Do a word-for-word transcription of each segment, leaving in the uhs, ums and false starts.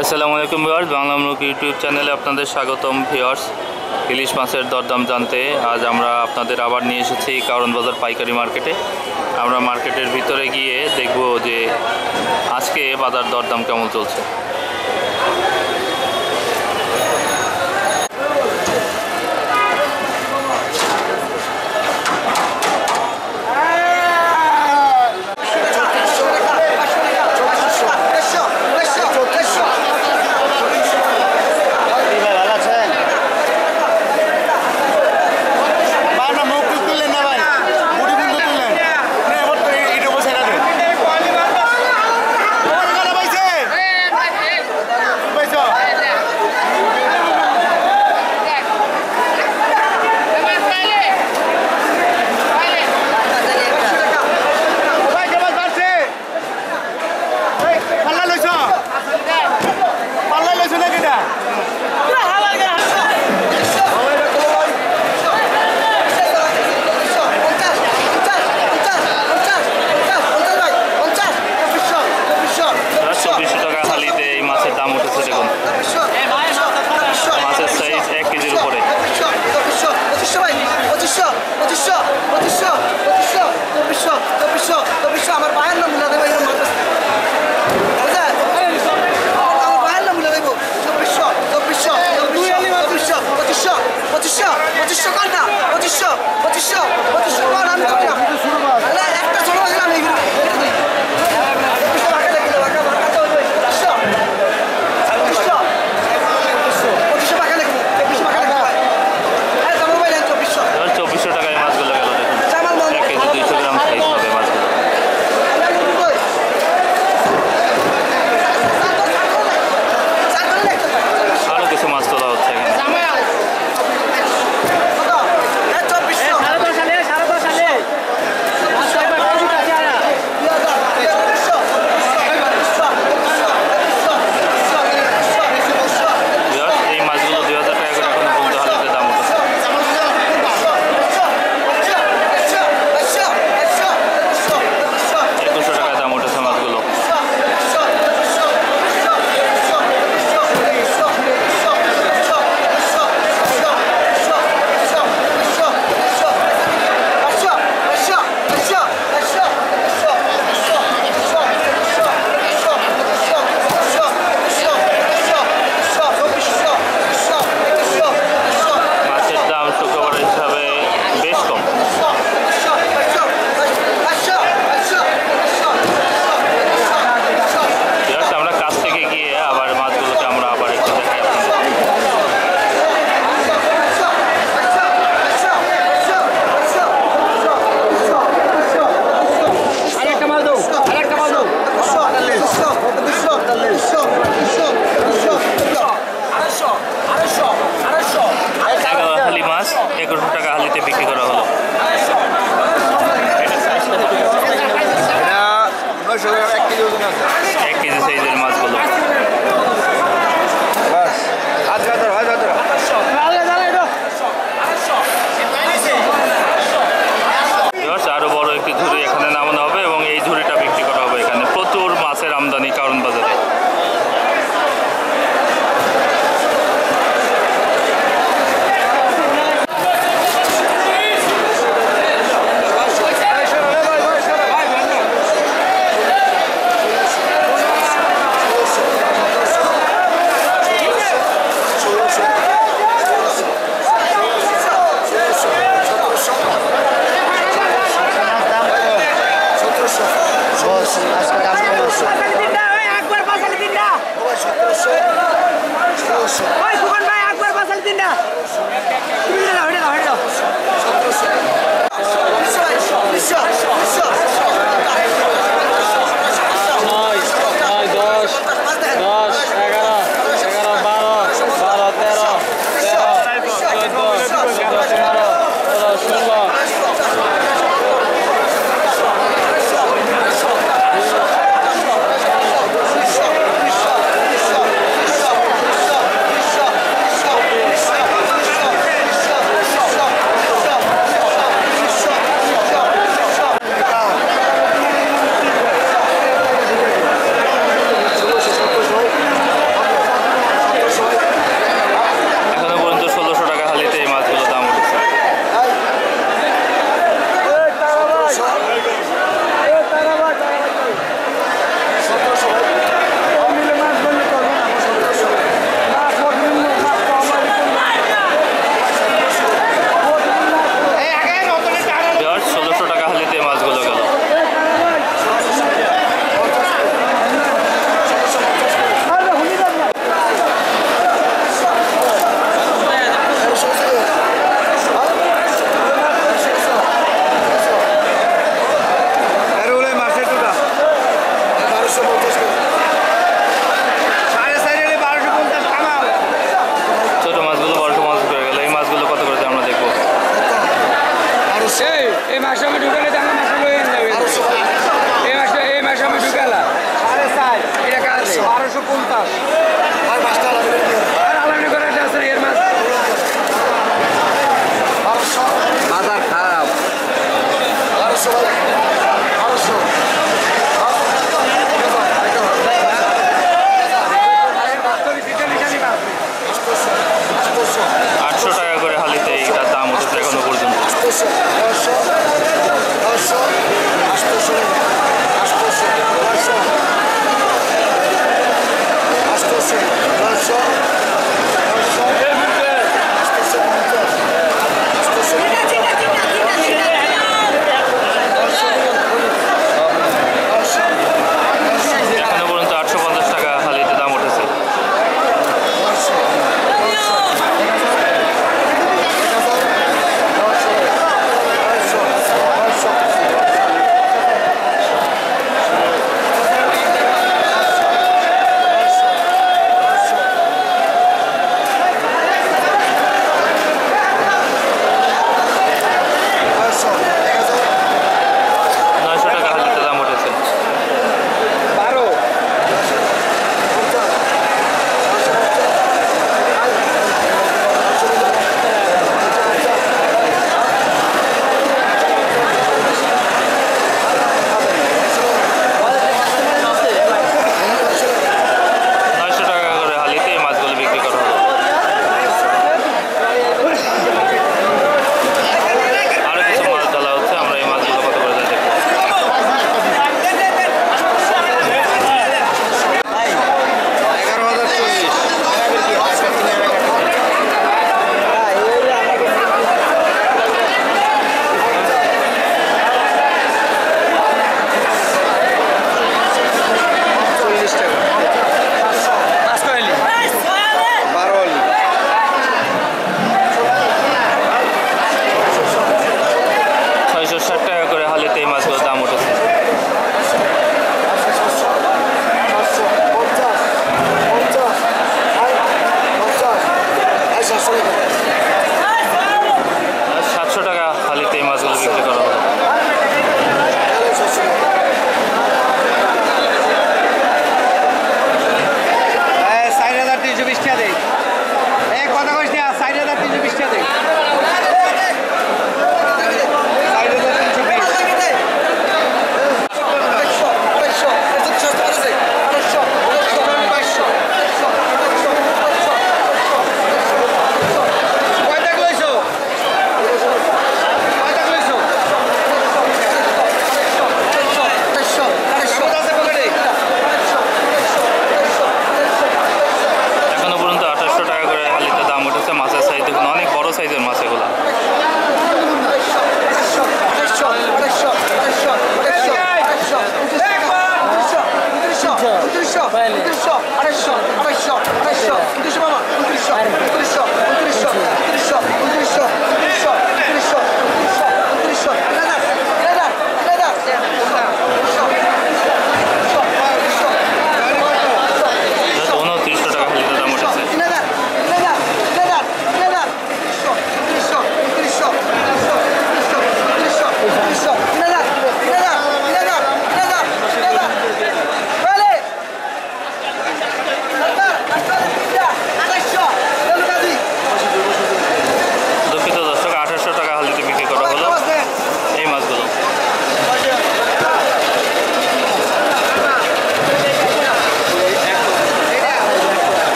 আসসালামু আলাইকুম ভিউয়ার্স, বাংলা মুলুক ইউটিউব চ্যানেলে আপনাদের স্বাগতম। ভিউয়ার্স, ইলিশ মাছের দরদাম জানতে আজ আমরা আপনাদের আবার নিয়ে এসেছি কারণ বাজার পাইকারি মার্কেটে। আমরা মার্কেটের ভিতরে গিয়ে দেখব যে আজকে বাজার দরদাম কেমন চলছে। বাজার খারাপ। আটশো টাকা করে হালিতে এইটার দাম উঠেছে এখনো পর্যন্ত। আটশো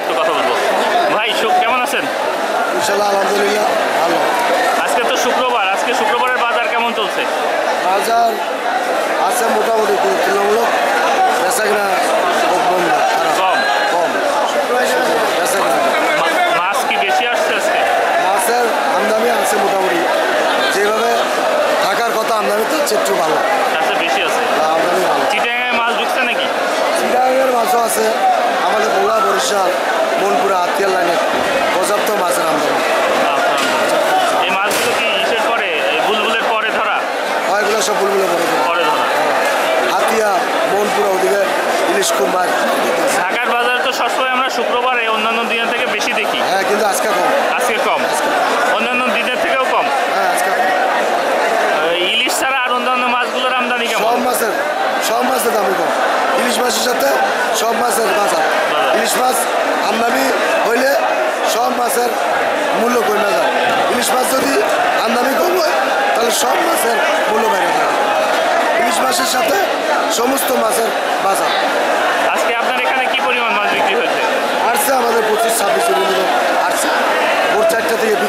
একটু কথা বলবো। ভাই শুক কেমন আছেন? ইনশাল্লাহ আলহামদুলিল্লাহ ভালো। আজকে তো শুক্রবার, আজকে শুক্রবারের বাজার কেমন চলছে? বাজার আছে মোটামুটি তুলনামূলক বেচা কিনা খুব কম না, খারাপ। কম। কম বেচা কিনা। মা- মাছ কি বেশি আসছে আজকে? মাছের আমদানি আছে মোটামুটি, যেভাবে থাকার কথা আমদানি তার চেয়ে একটু ভালো। আচ্ছা বেশি আছে। আমদানি ভালো। চিটাগাঙে মাছ ঢুকছে নাকি? চিটাগাঙের মাছও আছে, আমাদের ভোলা বরিশাল মনপুরা হাতিয়ার লাইনে পর্যাপ্ত মাছের আমদানি। আচ্ছা, এই মাছগুলো কি ইসের পরে এই বুলবুলের পরে ধরা? হয় এগুলো সব বুলবুলে পড়ে যায়। পরে ধরা। হাতিয়া মনপুরা ওদিকে ইলিশ কুম্বাই। ঢাকার বাজার তো সবসময় আমরা শুক্রবারে অন্যান্য দিনের থেকে বেশি দেখি, হ্যাঁ কিন্তু আজকে কম। আজকে কম, অন্যান্য দিনের থেকেও কম। হ্যাঁ আজকে কম। এই ইলিশ ছাড়া আর অন্যান্য মাছগুলোর আমদানি কেমন? সব মাছের সব মাছের দামই কম। ইলিশ মাছের সাথে সব মাছের বাজার। ইলিশ মাছ আমদানি হইলে সব মাছের মূল্য কমে যায়। ইলিশ মাছ যদি আমদানি কম হয় তাহলে সব মাছের মূল্য বেড়ে যায়। ইলিশ মাছের সাথে সমস্ত মাছের বাজার। আজকে আপনার এখানে কি পরিমাণ মাছ বিক্রি হয়েছে? আসছে আমাদের পঁচিশ ছাব্বিশ মতো আসছে। ভোর চারটা থেকে